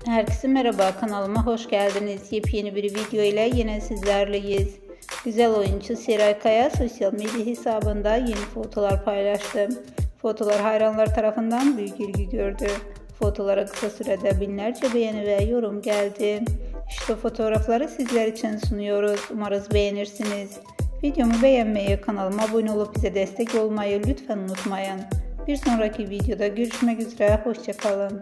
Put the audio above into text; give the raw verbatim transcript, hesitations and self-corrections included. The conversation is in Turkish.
Herkese merhaba, kanalıma hoş geldiniz. Yepyeni bir video ile yine sizlerleyiz. Güzel oyuncu Seray Kaya sosyal medya hesabında yeni fotolar paylaştı. Fotolar hayranlar tarafından büyük ilgi gördü. Fotolara kısa sürede binlerce beğeni ve yorum geldi. İşte fotoğrafları sizler için sunuyoruz. Umarız beğenirsiniz. Videomu beğenmeyi, kanalıma abone olup bize destek olmayı lütfen unutmayın. Bir sonraki videoda görüşmek üzere, hoşça kalın.